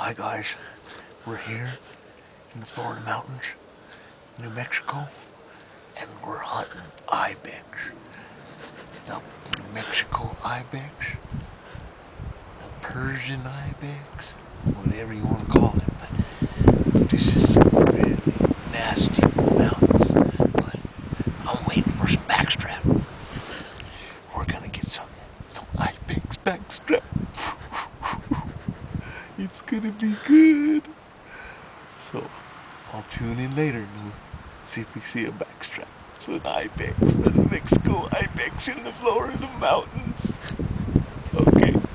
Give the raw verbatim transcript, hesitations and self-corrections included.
Hi guys, we're here in the Florida mountains, New Mexico, and we're hunting ibex. The New Mexico ibex, the Persian ibex, whatever you want to call it. But this is some really nasty mountains. But I'm waiting for some backstrap. We're gonna get some some ibex backstrap. It's gonna be good. So I'll tune in later and see if we see a backstrap. So an ibex, the New Mexico ibex in the Florida mountains. Okay.